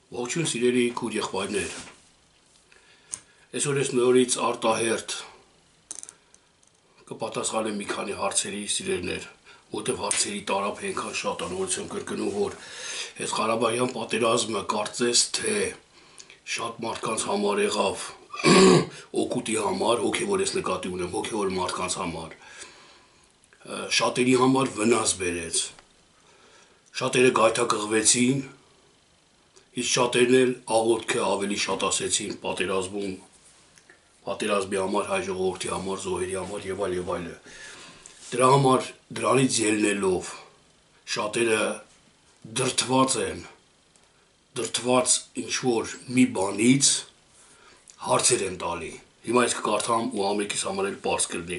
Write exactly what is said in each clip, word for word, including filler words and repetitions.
Ողջույն սիրելի քույր եղբայրներ։ Այսօր ես նորից արտահերթ կպատասխանեմ մի քանի հարցերի սիրելիներ, որտեղ հարցերի տարափ այնքան շատ են, որ եմ կրկնում, որ այս Ղարաբաղյան պատերազմը կարծես թե շատ մարդկանց համար եղավ օգուտի համար, հոգևոր ես նկատի ունեմ, հոգևոր մարդկանց համար, շատերի համար վնաս բերեց, շատերը գայթակղվեցին, իսկ շատերն էլ աղոթքը ավելի շատ ասեցին պատերազմում, պատերազմի համար, հայ ժողովրդի համար, զոհերի համար եւ այլ եւ այլը։ Դրա համար դրանից ելնելով շատերը դրթված են, դրթված ինչ որ մի բանից հարցեր են տալի։ Հիմա ես կկարդամ ու ամենքիս համար էլ պարզ կլինի։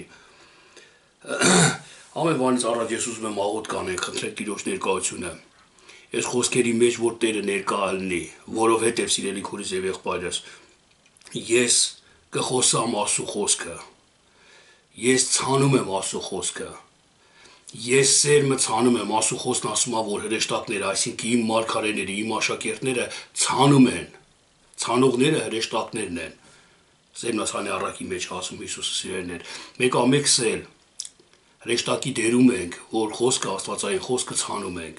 Ամեն բանից առաջ ես ուզում եմ աղոթք անենք, խնդրել Տիրոջ ներկայությունը։ Այս խոսքերի մեջ որ Տերը ներկա լինի, որովհետև սիրելի քուրիս եւ եղբայրս, ես կխոսամ Աստծո խոսքը։ Ես ցանում եմ Աստծո խոսքը։ Ես սերմը ցանում եմ, Աստծո խոսքն ասում է, որ հրեշտակները, այսինքն իմ մարգարեները, իմ աշակերտները ցանում են։ Ցանողները հրեշտակներն են։ Սերմնասանի առակի մեջ ասում Հիսուսը սիրելիներ։ Մեկ ամեքս էլ հրեշտակի դերում ենք, որ խոսքը Աստվածային խոսքը ցանում ենք։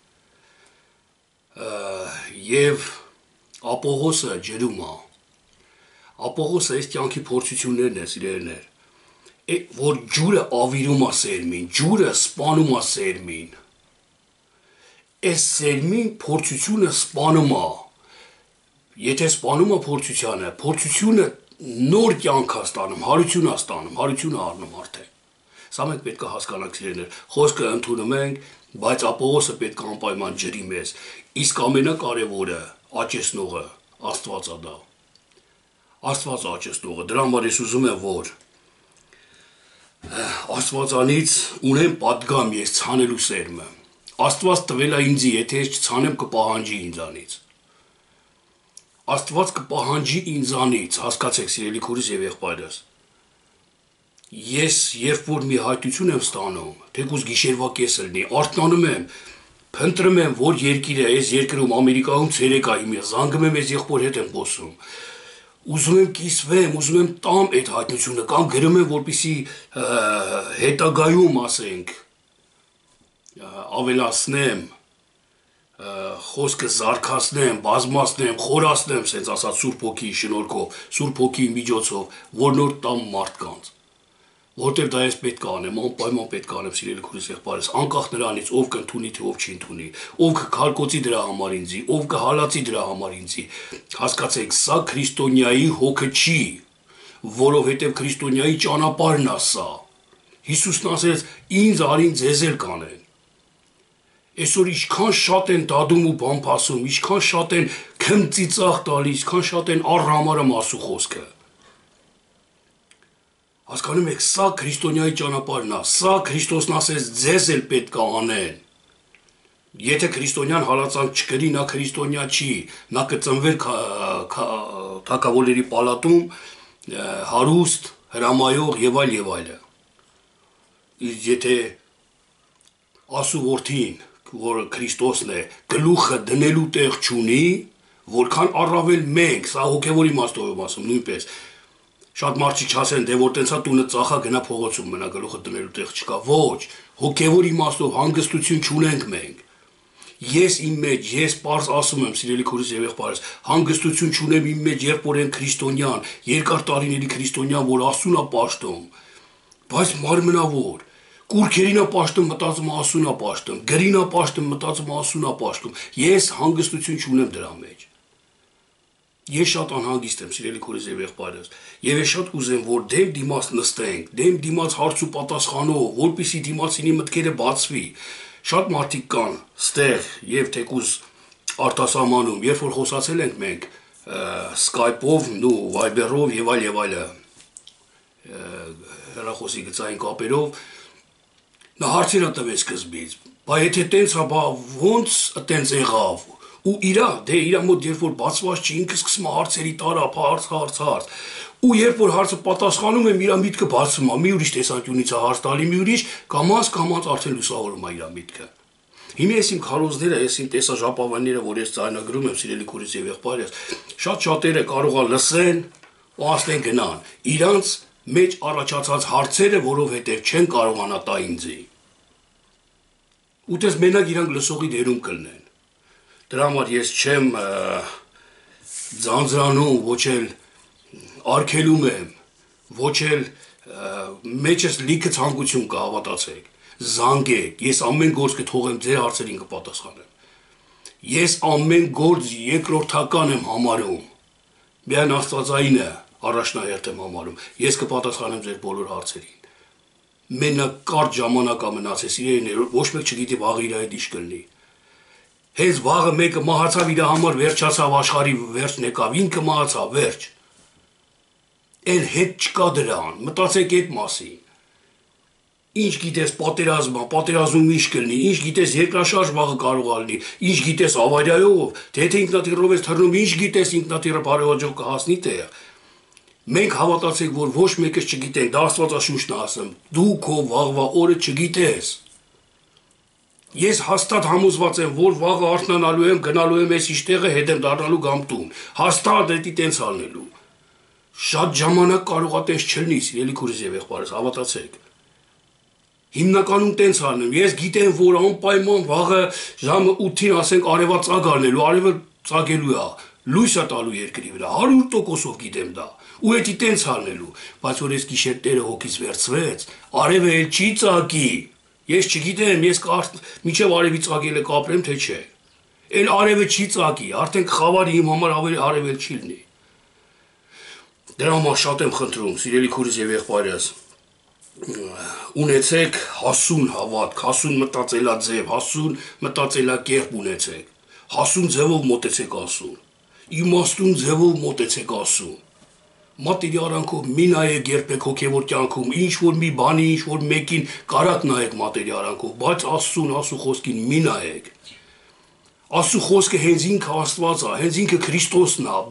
Եվ Ապողոսը ջրում է։ Ապողոսը այս կյանքի փորձություններն են, սիրելիներ, որ ջուրը ավիրում է սերմին, ջուրը սպանում է սերմին։ Այս սերմին փորձությունը սպանում է։ Եթե սպանում է փորձությանը, փորձությունը նոր կյանք է ստանում, հարություն է ստանում, հարություն է առնում արդեն։ Սա մենք պետք է հասկանանք, սիրելիներ, խոսքը ընդունում ենք, բայց Ապողոսը պետք է անպայման ջրի մեզ։ Իսկ ամենակարևորը աճեցնողը Աստված է դա։ Աստված աճեցնողը։ Դրա համար ես ուզում եմ, որ Աստվածանից ունեմ պատգամ ես ցանելու սերմը։ Աստված տվել է ինձ, եթե ես չցանեմ, կպահանջի ինձանից։ Աստված կպահանջի ինձանից, հասկացեք, սիրելի քուրիս եւ եղբայրս։ Ես երբ որ մի հայտություն եմ ստանում, թեկուզ գիշերվա կեսը լինի, արթնանում եմ, փնտրում եմ, որ երկիրը, այս երկրում Ամերիկայում ցերեկ է իմը, զանգում եմ այս եղբոր հետ եմ խոսում։ Ուզում եմ կիսվեմ, ուզում եմ տամ այդ հայտնությունը կամ գրում եմ, որպեսզի հետագայում, ասենք, ավելացնեմ, խոսքը զարգացնեմ, բազմացնեմ, խորացնեմ, սենց ասած Սուրբ Հոգիի շնորհքով, Սուրբ Հոգիի միջոցով, որ նոր տամ մարդկանց։ Որտեղ դա ես պետք է անեմ, անպայման պետք է անեմ, սիրելի քուրիս եղբայրս, անկախ նրանից ով կընդունի, թե ով չի ընդունի, ով կքարկոծի դրա համար ինձի, ով կհալածի դրա համար ինձի։ Հասկացեք, սա քրիստոնյայի հոգը չի, որովհետև քրիստոնյայի ճանապարհն է սա։ Հիսուսն ասեց, ինձ արին ձեզ էլ կանեն։ Այսօր ինչքան շատ են դադում ու բամփասում, ինչքան շատ են քմծիծաղ տալիս, ինչքան շատ են առհամարում Աստծո խոսքը։ Հասկանում եք, սա քրիստոնյայի ճանապարհն է, սա Քրիստոսն ասեց, ձեզ էլ պետք է անեն։ Եթե քրիստոնյան հալածանք չկրի, նա քրիստոնյա չի, նա կծնվեր թագավորների պալատում, հարուստ, հրամայող եւ այլ եւ այլը։ Իսկ եթե Աստծո որդին, որը Քրիստոսն է, գլուխը դնելու տեղ չունի, որքան առավել մենք, սա հոգևոր իմաստով եմ ասում, նույնպես շատ մարդիկ չասեն, դե որ տենցա տունը ծախա գնա փողոցում մնա, գլուխը դնելու տեղ չկա։ Ոչ, հոգևոր իմաստով հանգստություն չունենք մենք։ Ես իմ մեջ, ես պարզ ասում եմ, սիրելի քուրիս եւ եղբայրս, հանգստություն չունեմ իմ մեջ, երբ որ եմ քրիստոնյան, երկար տարիների քրիստոնյան, որ Աստծուն է պաշտում, բայց մարմնավոր, կուրքերին է պաշտում, մտածում Աստծուն է պաշտում, գրին է պաշտում, մտածում Աստծուն է պաշտում։ Ես հանգստություն չունեմ դրա մեջ։ Ես շատ անհանգիստ եմ, սիրելի քուրիս եւ եղբայրս, եւ ես շատ կուզեմ, որ դեմ դիմաց նստենք, դեմ դիմաց հարց ու պատասխանով, որպեսզի դիմացինի մտքերը բացվի։ Շատ մարդիկ կան ստեղ եւ թեկուզ արտասահմանում, երբ որ խոսացել ենք մենք Skype-ով, ու Viber-ով եւ այլ եւ այլը, հեռախոսի գծային կապերով, նա հարցեր տվեց սկզբից, բայց եթե տենց է, բա ոնց տենց եղավ։ Ու իրա, դե իրա մոտ երբ որ բացված չի, ինքը սկսում է հարցերի տարափ, հարց, հարց, հարց։ Ու երբ որ հարցը պատասխանում եմ, իրա միտքը բացվում է, մի ուրիշ տեսանկյունից է հարց տալի, մի ուրիշ կամած կամած արդեն լուսավորում է իրա միտքը։ Հիմա ես իմ քարոզները, ես իմ տեսաժապավանները, որ ես ձայնագրում եմ սիրելի քուրիս եւ եղբայրս, շատ շատերը կարող է լսեն ու ասեն գնան։ Իրանց մեջ առաջացած հարցերը, որովհետեւ չեն կարողանա տա ինձի։ Ուտես մենակ իրանք լսողի դերում կլնեն։ Դրա համար ես չեմ ձանձրանում, ոչ էլ արգելում եմ, ոչ էլ մեջս լիքը ցանկություն կա, հավատացեք։ Զանգեք, ես ամեն գործ կթողեմ ձեր հարցերին կպատասխանեմ։ Ես ամեն գործ երկրորդական եմ համարում։ Միայն Աստվածայինը առաջնահերթ եմ համարում։ Ես կպատասխանեմ ձեր բոլոր հարցերին։ Մենակ կարճ ժամանակ է մնացել, իրեն ոչ մեկ չգիտի վաղը իր հետ ինչ կլինի։ Հենց վաղը մեկը մահացավ իր համար, վերջացավ աշխարհի վերջն եկավ, ինքը մահացավ, վերջ։ Էլ հետ չկա դրան, մտածեք այդ մասին։ Ինչ գիտես պատերազմա, պատերազմում ինչ կլինի, ինչ գիտես երկրաշարժ վաղը կարող է լինի, ինչ գիտես ավարիայով, թե թե ինքնաթիռով ես թռնում, ինչ գիտես ինքնաթիռը բարեհաջող կհասնի տեղ։ Մենք հավատացեք, որ ոչ մեկս չգիտենք, դա Աստվածաշունչն է ասում, դու քո վաղվա օրը չգիտես։ Ես հաստատ համոզված եմ, որ վաղը արթնանալու եմ, գնալու եմ այս իշտեղը, հետ եմ դառնալու գամտուն։ Հաստատ դա տենց անելու։ Շատ ժամանակ կարող է տենց չլինի, սիրելի քուրս եւ եղբայրս, հավատացեք։ Հիմնականում տենց անեմ, ես գիտեմ, որ անպայման վաղը ժամը ութին ասենք արևածագ արնելու, արևը ծագելու է, լույս է տալու երկրի վրա, հարյուր տոկոսով գիտեմ դա, ու էդի տենց արնելու, բայց որ ես գիշեր Տերը հոգիս վերցվեց, արևը էլ չի ծագի, ես չգիտեմ, ես մինչև արևի ծագելը կապրեմ, թե չէ, էլ արևը չի ծագի, արդեն խավարի իմ համար ավելի արև էլ չի լինի։ Դրա համար շատ եմ խնդրում, սիրելի քուրս եւ եղբայրս, ունեցեք հասուն հավատք, հասուն մտածելաձև, հասուն մտածելակերպ ունեցեք, հասուն ձևով մոտեցեք Աստծուն, իմաստուն ձևով մոտեցեք Աստծուն, մատերիարանքով մի նայեք երբեք հոգևոր կյանքում, ինչ որ մի բանի, ինչ որ մեկին կարակ նայեք մատերիարանքով, բայց Աստծուն, Աստծո խոսքին մի նայեք, Աստծո խոսքը հենց ինքը Աստված է, հենց ինքը Քրիստոսն է,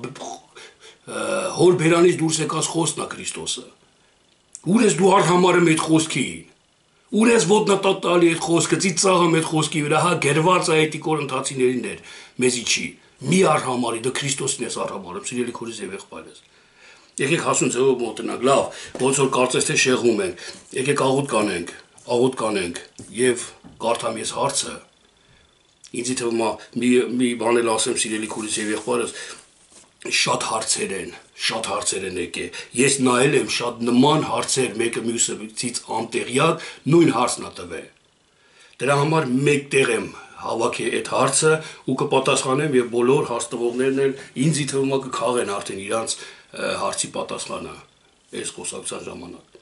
հոր բերանից դուրս եկած խոսքն է Քրիստոսը։ Ուր ես դու արհամարում այդ խոսքին, ուր ես ոտնատատ տալի այդ խոսքը, ծիծաղում այդ խոսքի վրա, հա գրված է էդի կորինթացիներին էր, մեզի չի, մի արհամարի, դա Քրիստոսն ես արհամարում, սիրելի քուրս եւ եղբայրս։ Եկեք հասուն ձևով մոտնանք, լավ, ոնց որ կարծես թե շեղում ենք, եկեք աղոթ կանենք, աղոթ կանենք եւ կարդամ ես հարցը։ Ինձ թվում է մի մի բան էլ ասեմ, սիրելի քուրս եւ եղբայրս, շատ հարցեր են, շատ հարցեր են եկել։ Ես նայել եմ շատ նման հարցեր մեկը մյուսից անտեղյակ նույն հարցն է տվել։ Դրա համար մեկտեղ եմ հավաքի այդ հարցը ու կպատասխանեմ եւ բոլոր հարցտվողներն էլ ինձի թվում է կքաղեն արդեն իրանց հարցի պատասխանը այս խոսակցության ժամանակ։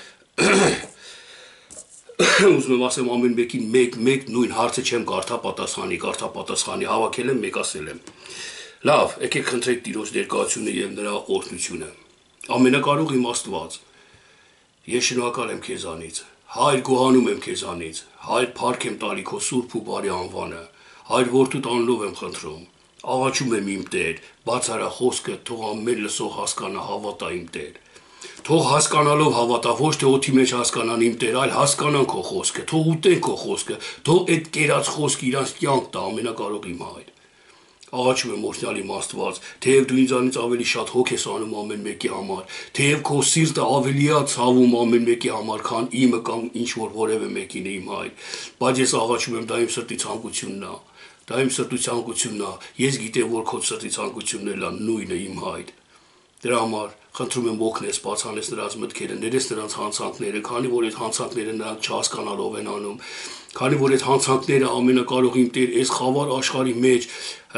Ուզում եմ ասեմ ամեն մեկին մեկ-մեկ նույն հարցը չեմ կարդա պատասխանի, կարդա պատասխանի, հավաքել եմ, մեկ ասել եմ։ Լավ, եկեք խնդրեք Տիրոջ ներկայությունը եւ նրա օրհնությունը։ Ամենակարող իմ Աստված, ես շնորհակալ եմ քեզանից, Հայր գոհանում եմ քեզանից, Հայր փառք եմ տալի քո սուրբ ու բարի անվանը, Հայր որդուդ անունով եմ խնդրում, աղաչում եմ իմ Տեր, բացարա խոսքը, թող ամեն լսող հասկանա, հավատա իմ Տեր։ Թող հասկանալով հավատա, ոչ թե օդի մեջ հասկանան իմ Տեր, այլ հասկանան քո խոսքը, թող ուտեն քո խոսքը, թող այդ կերած խոսքը իրանց կյանք տա, ամենակարող իմ Հայր։ Աղաչում եմ օրհնյալ իմ Աստված, թեև դու ինձանից ավելի շատ հոգ ես անում ամեն մեկի համար, թեև քո սիրտը ավելի է ցավում ամեն մեկի համար, քան իմը կամ ինչ որ որևէ մեկին իմ Հայր, բայց ես աղաչում եմ, դա իմ սրտի ցանկությունն է, դա իմ սրտի ցանկությունն է, ես գիտեմ, որ քո սրտի ցանկությունն էլ է նույնը իմ Հայր։ Դրա համար խնդրում եմ օգնես, բացանես նրանց մտքերը, ներես նրանց հանցանքները, քանի որ այդ հանցանքները նրանք չհասկանալով են անում, քանի որ այդ հանցանքները ամենակարող իմ Տեր, այս խավար աշխարհի մեջ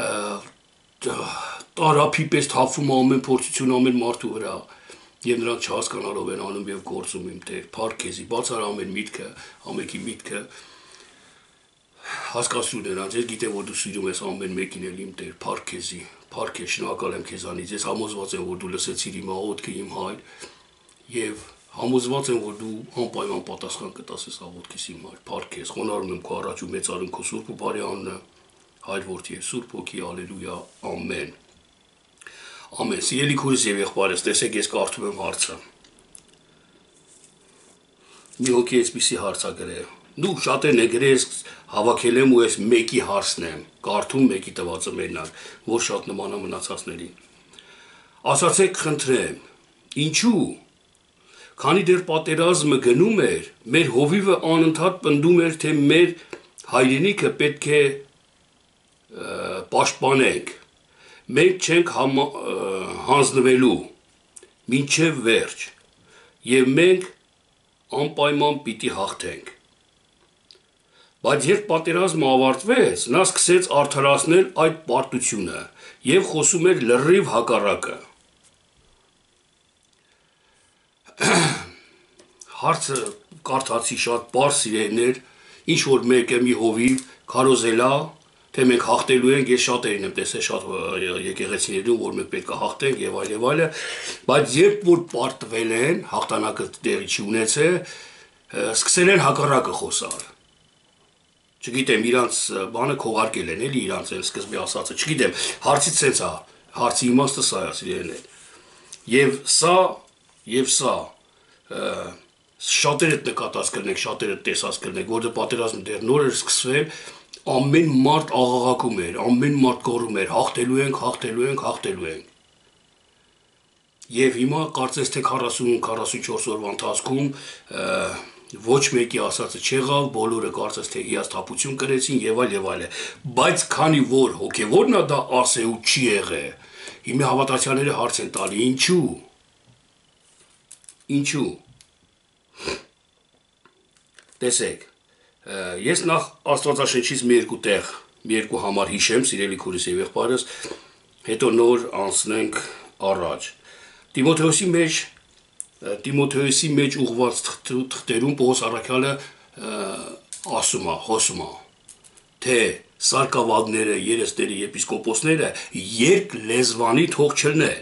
տարափի պես թափվում ամեն փորձություն ամեն մարդու վրա, եւ նրանք չհասկանալով են անում եւ գործում իմ Տեր, փառք քեզի, բացար ամեն միտքը, ամենքի միտքը հասկացու նրանց, ես գիտեմ, որ դու սիրում ես ամեն մեկին էլ իմ Տեր, փառք քեզի, փառք ես, շնորհակալ եմ քեզանից, ես համոզված եմ, որ դու լսեցիր իմ աղոթքը, իմ Հայր, եւ համոզված եմ, որ դու անպայման պատասխան կտաս այս աղոթքիս իմ Հայր, փառք ես, խոնարհում եմ քո առաջ ու մեծարում քո սուրբ ու բարի անունը, Հայր որդի եւ Սուրբ Հոգի, ալելույա, ամեն։ Ամեն, սիրելի քույրս եւ եղբայրս, տեսեք ես կարդում եմ հարցը։ Մի հոգի այսպիսի հարց է գրել. Դու շատերն եք գրես հավաքել եմ ու ես մեկի հարցն եմ, կարդում մեկի տվածը մենակ, որ շատ նմանա մնացածներին։ Ասացեք խնդրեմ, ինչու։ Քանի դեռ պատերազմը գնում էր, մեր հովիվը անընդհատ պնդում էր, թե մեր հայրենիքը պետք է պաշտպանենք։ Մենք չենք համ, հանձնվելու մինչև վերջ եւ մենք անպայման պիտի հաղթենք։ Բայց երբ պատերազմը ավարտվեց, նա սկսեց արդարացնել այդ պարտությունը եւ խոսում էր լրիվ հակառակը։ Հարցը կարդացի շատ պարզ սիրելիներ, ինչ որ մեկը մի հովիվ քարոզելա, թե մենք հաղթելու ենք, ես շատերին եմ տեսել շատ եկեղեցիներում, որ մենք պետք է հաղթենք եւ այլ եւ այլը, բայց երբ որ պարտվել են, հաղթանակը տեղի չի ունեցել, սկսել են հակառակը խոսալ։ Չգիտեմ, իրանց բանը քողարկել են, էլի իրանց են սկզբի ասածը, չգիտեմ, հարցից sense է, հարցի իմաստը սա է, սիրելիներ։ Եվ սա եւ սա շատերը նկատած կրնեք, շատերը տեսած կրնեք, որտեղ պատերազմը դեռ նոր էր սկսվել, ամեն մարդ աղաղակում էր, ամեն մարդ գոռում էր, հաղթելու ենք, հաղթելու ենք, հաղթելու ենք։ Եվ հիմա կարծես թե քառասուն քառասունչորս օրվա ընթացքում ոչ մեկի ասածը չեղավ, բոլորը կարծես թե հիասթափություն կրեցին եւ այլ եւ այլ։ Բայց քանի որ հոգեվորն է դա ասե ու չի եղել, հիմա հավատացյալները հարց են տալի, ինչու։ Ինչու։ Տեսեք, ես նախ Աստվածաշնչից մի երկու տեղ, մի երկու համար հիշեմ, սիրելի քուրիս եւ եղբայրս, հետո նոր անցնենք առաջ։ Տիմոթեոսի մեջ Տիմոթեոսի մեջ ուղված թղթերում Պողոս առաքյալը ասում է, խոսում է, թե սարկավագները, երեստերը, եպիսկոպոսները երկ լեզվանի թող չլնեն։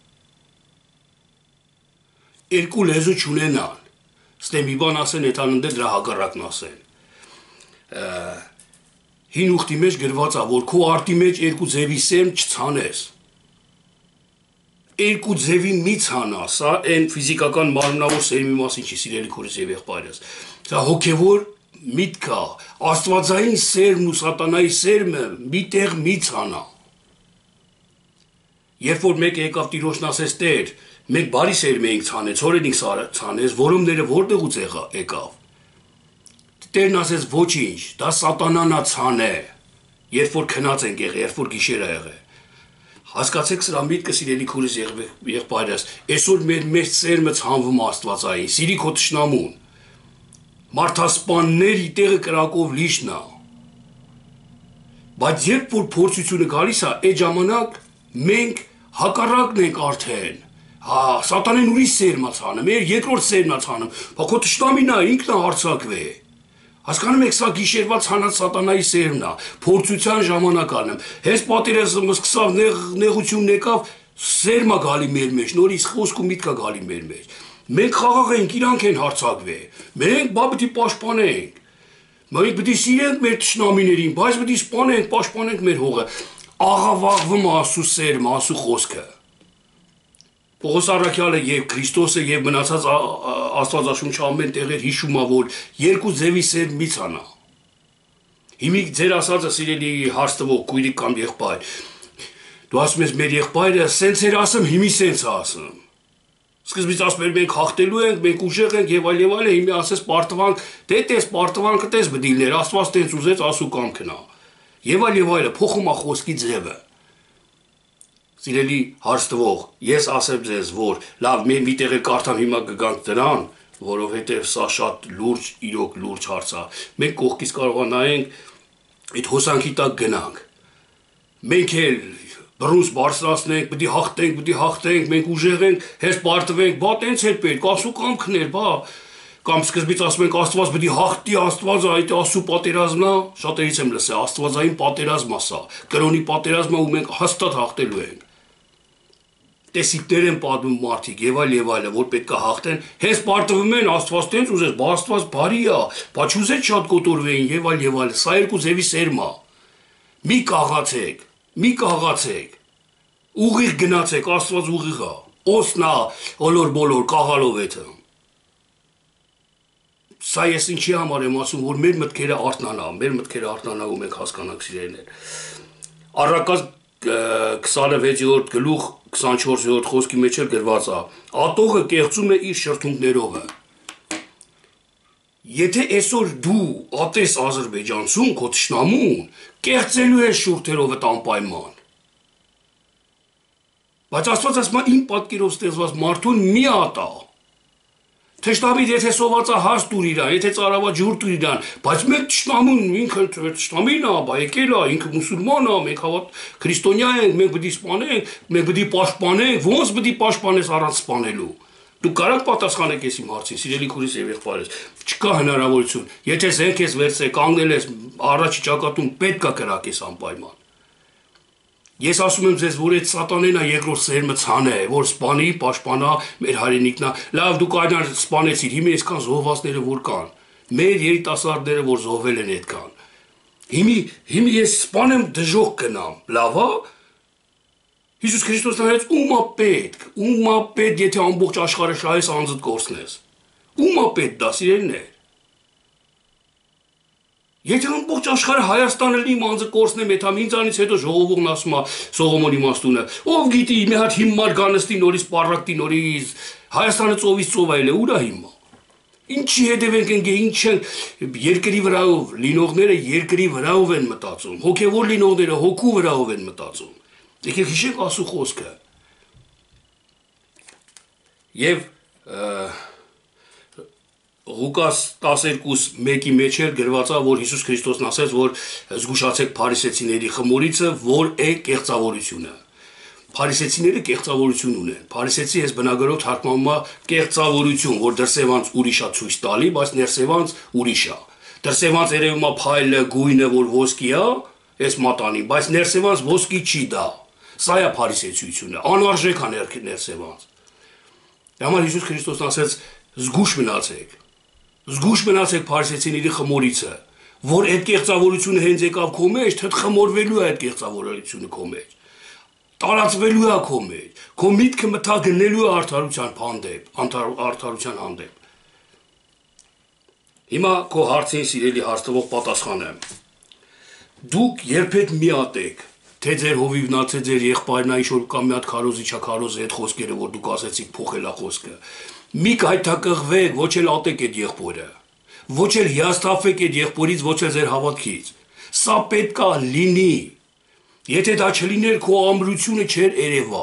Երկու լեզու չունենան, ստե մի բան ասեն, եթաննդե դրա հակառակն ասեն։ Հին ուխտի մեջ գրված է, որ քո արտի մեջ երկու ձևի սերմ չցանես։ Երկու ձևի մի ցանա, սա այն ֆիզիկական մարմնավոր սերմի մասին չի, սիրելի քուրս եւ եղբայրս։ Սա հոգեվոր միտք է, աստվածային սերմն ու սատանայի սերմը միտեղ մի ցանա։ Երբ որ մեկը եկավ Տիրոջն ասեց, Տեր, մենք բարի սերմ էինք ցանել, ցորեն ինք ցանես, որոմները որտեղուց եկավ։ Տերն ասեց, ոչինչ, դա սատանան է ցանե, երբ որ քնած ենք եղել, երբ որ գիշեր է եղել։ Հասկացեք սրա միտքը, սիրելի քուրս եղբայրս, այսօր մեր մեծ սերմը ցանվում աստվածային, սիրի քո թշնամուն։ Մարդասպանների տեղը կրակով լիշն է։ Բայց երբ որ փորձությունը գալիս է, այդ ժամանակ մենք հակառակն ենք արդեն։ Հա, սատանեն ուրիշ սերմ է ցանում, մեր երկրորդ սերմն է ցանում, բա քո թշնամին է, ինքն է հարձակվե։ Հասկանում եք, սա գիշերվա ցանած սատանայի սերմն է, փորձության ժամանակն է։ Հենց պատերազմը սկսավ, նեղությունն եկավ, սերմը գալի մեր մեջ, նորից խոսք ու միտք է գալի մեր մեջ։ Մենք խաղաղ ենք, իրանք են հարձակվե։ Մենք բա պիտի պաշտպանենք։ Մենք պիտի սիրենք մեր թշնամիներին, բայց պիտի սպանենք, պաշտպանենք մեր հողը։ Աղավաղվում է Աստծո սերմը, Աստծո խոսքը։ Պողոս առաքյալը եւ Քրիստոսը եւ մնացած Աստվածաշունչը ամեն տեղեր հիշում է, որ երկու ձևի սերմ մի ցանա։ Հիմի ձեր ասածը սիրելի հարց տվող քույրիկ կամ եղբայր, դու ասում ես մեր եղբայրը սենց էր ասում, հիմի սենց է ասում։ Սկզբից ասում էր մենք հաղթելու ենք, մենք ուժեղ ենք եւ այլ եւ այլ, հիմի ասես պարտվանք, դե տես պարտվանքը տես բդիլներ, Աստված տենց ուզեց ասու կամքն է։ Եվ այլ եւ այլը փոխում է խոսքի ձևը։ Սիրելի հարց տվող, ես ասեմ ձեզ, որ լավ, մենք մի տեղը կարդամ հիմա կգանք դրան, որովհետև սա շատ լուրջ, իրոք լուրջ հարց է։ Մենք կողքից կարող է նայենք, այդ հոսանքի տակ գնանք։ Մենք էլ բռունց բարձրացնենք, պիտի հաղթենք, պիտի հաղթենք, մենք ուժեղ ենք, հենց պարտվենք, բա տենց էր պետք, ասու կամքներ, բա կամ սկզբից ասում ենք Աստված պիտի հաղթի, Աստվածը այդ ասու պատերազմն է, շատերից եմ լսել, Աստվածային պատերազմ է սա, կրոնի պատերազմը ու մենք հաստատ հաղթելու ենք։ Տեսիկներ են պատմում մարդիկ եւ այլ եւ այլը, որ պետք է հաղթեն, հենց պարտվում են Աստված տենց ուզես, բա Աստված բարի է, բա չուզեց շատ կոտորվեին եւ այլ եւ այլ, սա երկու ձևի սերմ է։ Մի կաղացեք, մի կաղացեք։ Ուղիղ գնացեք, Աստված ուղիղ է։ Օսնա, բոլոր բոլոր կաղալով էթը։ սա ես ինչի համար եմ ասում, որ մեր մտքերը արթնանա, մեր մտքերը արթնանա ու մենք հասկանանք սիրելիներ։ Առակաց քսանվեցերորդ գլուխ քսանչորսերորդ խոսքի մեջ էլ գրված է. ատողը կեղծում է իր շրթունքներով։ Եթե այսօր դու ատես Ադրբեջանցուն, քո թշնամուն, կեղծելու ես շուրթերովդ անպայման։ Բայց Աստված ասում է իմ պատկերով ստեղծված մարդուն մի ատա։ Թշնամին եթե սոված է հաս տուր իրան, եթե ծարավա ջուր տուր իրան, բայց մենք թշնամուն ինքը թշնամին է, բա եկել է, ինքը մուսուլման է, մենք հավատ քրիստոնյա ենք, մենք պետք է սպանենք, մենք պետք է պաշտպանենք, ոնց պետք է պաշտպանես առանց սպանելու։ Դու կարող պատասխանեք ես իմ հարցին, սիրելի քուրիս եւ եղբայրս, չկա հնարավորություն։ Եթե զենք ես վերցրել, կանգնել ես առաջի ճակատում, պետք է կրակես անպայման։ Ես ասում եմ ձեզ, որ այդ սատանեն է երկրորդ սերմը ցանը է, որ սպանի, պաշտպանա մեր հայրենիքն է։ Լավ դուք այնար սպանեցիր, հիմա այսքան զոհվածները որ կան։ Մեր երիտասարդները որ զոհվել են այդքան։ Հիմի հիմի ես սպանեմ դժոխք գնամ, լավ է։ Հիսուս Քրիստոսն ասաց ում է պետք, ում է պետք, եթե ամբողջ աշխարհը շահես անձդ կորցնես։ Ում է պետք դա սիրելիներ։ Եթե ամբողջ աշխարհը Հայաստանը լինի անձը կորցնեմ, եթե ինձանից հետո ժողովուրդն ասում է Սողոմոնի մաստունը, ով գիտի մի հատ հիմար գանստի նորից պարակտի նորից Հայաստանը ծովից ծով այլ է, ուր է հիմա։ Ինչի հետևենք ենք, ինչ են երկրի վրայով լինողները երկրի վրայով են մտածում, հոգևոր լինողները հոգու վրայով են մտածում։ Եկեք հիշենք Աստծո խոսքը։ Եվ Ղուկաս տասներկու մեկի մեջ էլ գրված է, որ Հիսուս Քրիստոսն ասեց, որ զգուշացեք փարիսեցիների խմորիցը, որ է կեղծավորությունը։ Փարիսեցիները կեղծավորություն ունեն։ Փարիսեցի ես բնագրով թարգմանում է կեղծավորություն, որ դրսևանց ուրիշ է ցույց տալի, բայց ներսևանց ուրիշ է։ Դրսևանց երևում է փայլը, գույնը, որ ոսկի է, այս մատանի, բայց ներսևանց ոսկի չի դա։ Սա է փարիսեցիությունը, անարժեք է ներսևանց։ Դամար Հիսուս Քրիստոսն ասեց, զգուշ մնացեք։ Զգուշ մնացեք փարիսեցիների խմորիցը, որ այդ կեղծավորությունը հենց եկավ քո մեջ, թե խմորվելու է այդ կեղծավորությունը քո մեջ։ Տարածվելու է քո մեջ, քո միտքը մթագնելու է արդարության հանդեպ, արդարության հանդեպ։ Հիմա քո հարցին սիրելի հարցնող պատասխանեմ։ Դուք երբեք մի ատեք, թե ձեր հովիվն է, թե ձեր եղբայրն է, ինչ-որ կամ մի հատ քարոզի չա քարոզի այդ խոսքերը, որ դուք ասեցիք փոխելա խոսքը։ Մի գայթակղվեք, ոչ էլ ատեք այդ եղբորը, ոչ էլ հիասթափվեք այդ եղբորից, ոչ էլ ձեր հավատքից։ Սա պետք է լինի։ Եթե դա չլիներ, քո ամրությունը չէր երևա։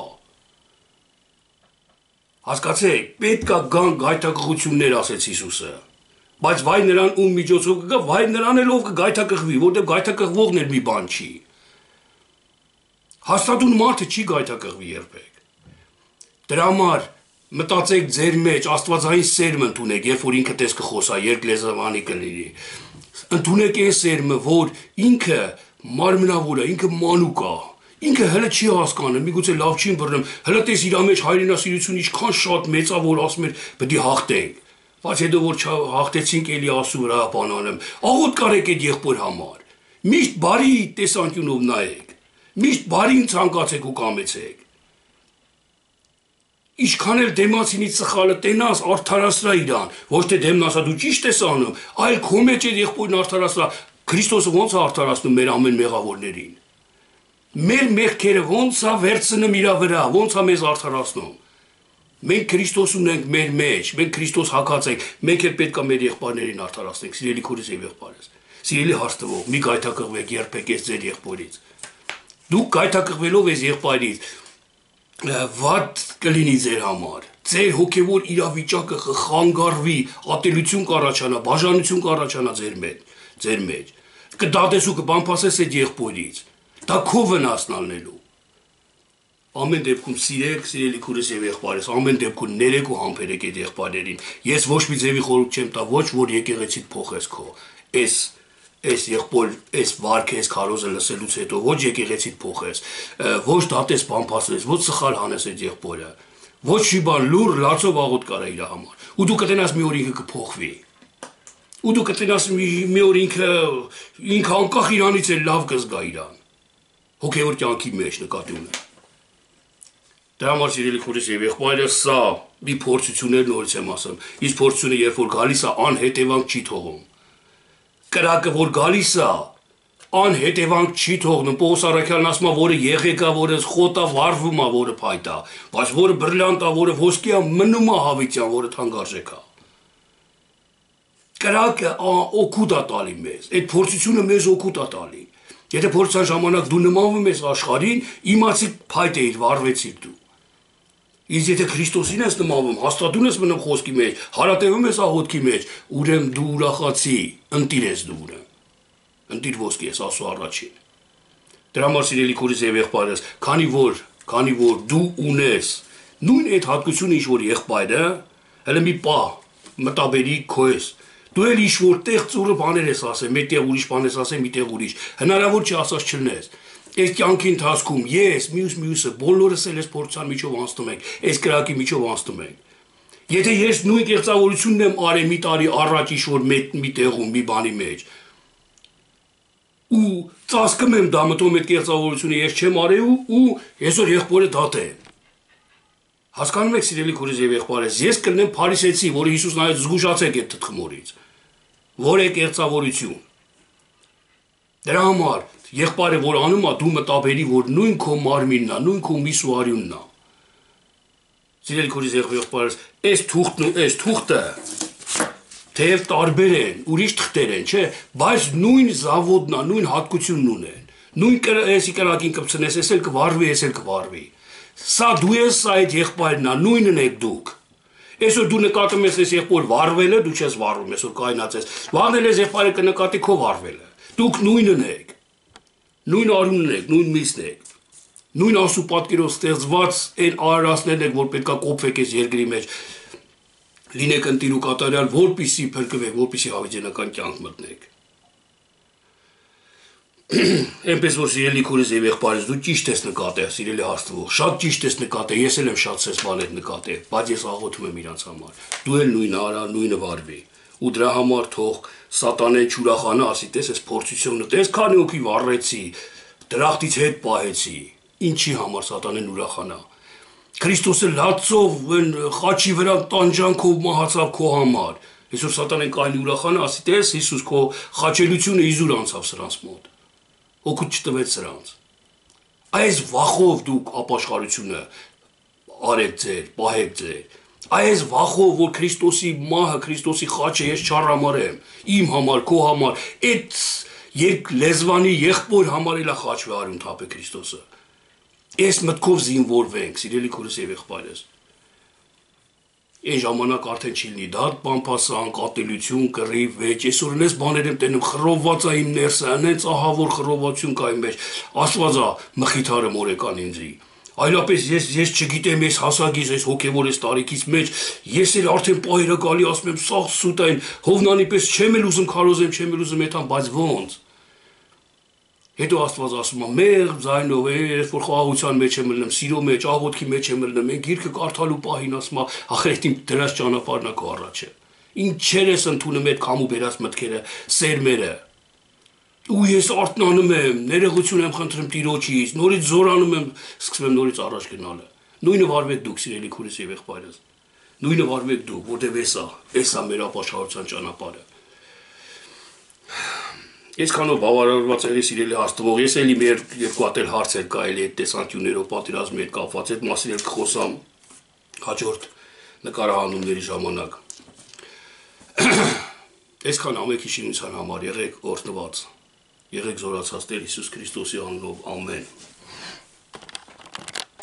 Հասկացեք, պետք է գան գայթակղություններ, ասեց Հիսուսը։ Բայց վայ նրան ում միջոցով կգա, վայ նրան էլ ով կգայթակղվի, որտեղ գայթակղվողն էլ մի բան չի։ Հաստատուն մարդը չի գայթակղվի երբեք։ Դրա համար մտածեք ձեր մեջ աստվածային սերմ ընդունեք, երբ որ ինքը տես կխոսա, երկլեզվանի կլինի։ Ընդունեք այն սերմը, որ ինքը մարմնավոր է, ինքը մանուկ է, ինքը հələ չի հասկանում, միգուցե լավ չի ըմբռնում, հələ տես իր մեջ հայրենասիրությունը ինչքան շատ մեծ է, որ ասում էր պետք է հաղթենք։ Բայց հետո որ հաղթեցինք էլի Աստծո վրա բանանեմ, աղոտ կարեք այդ եղբոր համար։ Միշտ բարի տեսանկյունով նայեք, միշտ բարին ցանկացեք ու կամեցեք։ Ինչքան էլ դեմացինից սխալը տենաս, արդարացրա իրան, ոչ թե դեմն ասա դու ճիշտ ես անում, այլ քո մեջ այդ եղբորն արդարացրա։ Քրիստոսը ո՞նց է արդարացնում մեր ամեն մեղավորներին։ Մեր մեղքերը ո՞նց է վերցնում իր վրա, ո՞նց է մեզ արդարացնում։ Մենք Քրիստոս ունենք մեր մեջ, մենք Քրիստոս հագած ենք, մենք էլ պետք է մեր եղբայրներին արդարացնենք, սիրելի քուրիս եւ եղբայրս։ Սիրելի հարցնող, մի գայթակղվեք երբեք ես ձեր եղբորից։ Դուք գայթակղվելով ես եղբայրից, վատ կլինի ձեր համար։ Ձեր հոգևոր իրավիճակը կխանգարվի, ատելություն կառաջանա, բաժանություն կառաջանա ձեր մեջ, ձեր մեջ։ Կդատես ու կբամփասես այդ եղբորից։ Դա քո վնասն ալնելու։ Ամեն դեպքում սիրեք, սիրելի քուրս եւ եղբայրս, ամեն դեպքում ներեք ու համբերեք այդ եղբայրերին։ Ես ոչ մի ձևի խորհուրդ չեմ տա, ոչ որ եկեղեցիդ փոխես քո։ Էս Այս եղբոր, այս վարքը, այս քարոզը լսելուց հետո ոչ եկեղեցիդ փոխես, ոչ դատես բամփասես, ոչ սխալ հանես այդ եղբորը, ոչ մի բան լուր լացով աղոտ կարա իր համար։ Ու դու կտենաս մի օր ինքը կփոխվի։ Ու դու կտենաս մի օր ինքը ինքը անկախ իրանից էլ լավ կզգա իրան։ Հոգևոր կյանքի մեջ նկատի ունեմ։ Դրա համար սիրելի քուրս եւ եղբայրս սա մի փորձություններ նորից եմ ասում։ Իսկ փորձությունը երբ որ գալիս է անհետևանք չի թողում։ Կրակը որ գալիս է անհետևանք չի թողնում։ Պողոս առաքյալն ասում է, որը եղեգա, որը խոտա վարվում է, որը փայտա, բայց որը բրիլյանտ է, որը ոսկի է, մնում է հավիտյան, որը թանկարժեք է։ Կրակը օգուտ է տալի մեզ, այդ փորձությունը մեզ օգուտ է տալի։ Եթե փորձան ժամանակ դու նմանվում ես աշխարհին, իմացիր փայտ էիր, վարվեցիր դու։ Իսկ եթե Քրիստոսին ես նմանվում, հաստատուն ես մնում խոսքի մեջ, հարատևում ես աղոթքի մեջ, ուրեմն դու ուրախացի, ընտիր ես դու ուրեմն։ Ընտիր ոսկի ես ասու առաջին։ Դրա համար սիրելի քուրս եւ եղբայրս, քանի որ, քանի որ դու ունես նույն այդ հատկությունը ինչ որ եղբայրը, հələ մի պահ մտաբերի քո ես։ Դու էլ ինչ որ տեղ ծուրը բաներ ես ասել, մեկտեղ ուրիշ բան ես ասել, միտեղ ուրիշ։ Հնարավոր չի ասած չլնես։ Այս կյանքի ընթացքում ես, մյուս մյուսը, բոլորս էլ այս փորձան միջով անցնում ենք, այս կրակի միջով անցնում ենք։ Եթե ես նույն կեղծավորությունն եմ արել մի տարի առաջ ինչ որ մի տեղում, մի բանի մեջ, ու ծածկում եմ դա մտում այդ կեղծավորությունը ես չեմ արել ու այսօր եղբորը դատե։ Հասկանում եք սիրելի քուրս եւ եղբայրս, ես կլնեմ փարիսեցի, որը Հիսուսն այց զգուշացեք այդ թխմորից։ Որ է կեղծավորություն։ Դրա համար եղբայրը որ անում է դու մտաբերի որ նույն քո մարմինն է, նույն քո միսու արյունն է։ Սիրելի քուրս եւ եղբայրս, այս թուղթն ու այս թուղթը թեև տարբեր են, ուրիշ թղթեր են, չէ, բայց նույն զավոդն է, նույն հատկությունն ունեն։ Նույն էսի կրակին կպցնես, ես էլ կվարվի, ես էլ կվարվի։ Սա դու ես, սա այդ եղբայրն է, նույնն եք դուք։ Այսօր դու նկատում ես այս եղբոր վարվելը, դու չես վարվում, այսօր կայնած ես։ Վաղն ես եղբայրը կնկատի քո վարվելը։ Դուք նույնն եք։ Նույն արյունն եք, նույն միսն եք։ Նույն ասու պատկերով ստեղծված այն արարածներն եք, որ պետքա կոփվեք այս երկրի մեջ։ Լինեք ընտիր ու կատարյալ, որպիսի փրկվեք, որպիսի հավիտենական կյանք մտնեք։ Այնպես որ սիրելի քուրս եւ եղբայրս, դու ճիշտ ես նկատել, սիրելի Աստծո, շատ ճիշտ ես նկատել, ես էլ եմ շատ ցես բաներ նկատել, բայց ես աղոթում եմ իրանց համար։ Դու էլ նույնը արա, նույնը վարվի։ Ու դրա համար թող սատանեն չուրախանա, ասի, տես այս փորձությունը, տես քանի օքի վառեցի, դրախտից հետ պահեցի։ Ինչի համար սատանեն ուրախանա։ Քրիստոսը լացով խաչի վրա տանջանքով մահացավ քո համար։ Այսօր սատանեն կային ուրախանա, ասի, տես Հիսուս քո խաչելությունը իզուր անցավ սրանց մոտ։ Օգուտ չտվեց սրանց։ Այս վախով դուք ապաշխարությունը արեք ձեր, պահեք ձեր։ Այս վախով, որ Քրիստոսի մահը, Քրիստոսի խաչը ես չարամարեմ, իմ համար, քո համար, այդ երկ լեզվանի եղբոր համար էլ է խաչվի արյուն թափե Քրիստոսը։ Այս մտքով զինվորվենք, սիրելի քուրս եւ եղբայրս։ Այն ժամանակ արդեն չի լինի դատ, պամփասան, կատելություն, կռիվ, վեճ, այսօր ես բաներ եմ տենում, խռովված է իմ ներսը, հենց ահավոր խռովություն կա իմ մեջ, Աստված է մխիթարը մորեկան ինձի։ Այլապես ես ես չգիտեմ, ես հասակից, ես հոգևոր ես տարիքից մեջ, ես էլ արդեն պահերը գալի, ասում եմ, սաղ սուտ այն, Հովնանի պես չեմ էլ ուզում քարոզեմ, չեմ էլ ուզում էթան, բայց ոնց։ Հետո Աստված ասում է, մեղ ձայնով, երբ որ խաղաղության մեջ եմ մտնում, սիրո մեջ, աղոթքի մեջ եմ մտնում, այն գիրքը կարդալու պահին ասում է, ախր այդ իմ դրած ճանապարհն է քո առաջը։ Ինչեր ես ընդունում այդ քամու բերած մտքերը, սերմերը։ Ու ես արթնանում եմ, ներողություն եմ խնդրում Տիրոջից, նորից զորանում եմ, սկսում եմ նորից առաջ գնալը։ Նույնը վարվեք դուք, սիրելի քուրս եւ եղբայրս։ Նույնը վարվեք դուք, որտեղ էսա, էսա մեր ապաշխարության ճանապարհը։ Այսքանով բավարարված ելի սիրելի Աստծո, ես էլի մեր երկու հատ էլ հարցեր կա էլի այդ տեսանկյուններով պատերազմի հետ կապված, այդ մասին էլ կխոսամ հաջորդ նկարահանումների ժամանակ։ Այսքան ամենքի շինության համար եղեք օրհնված, եղեք զորացած Տեր Հիսուս Քրիստոսի անունով, ամեն։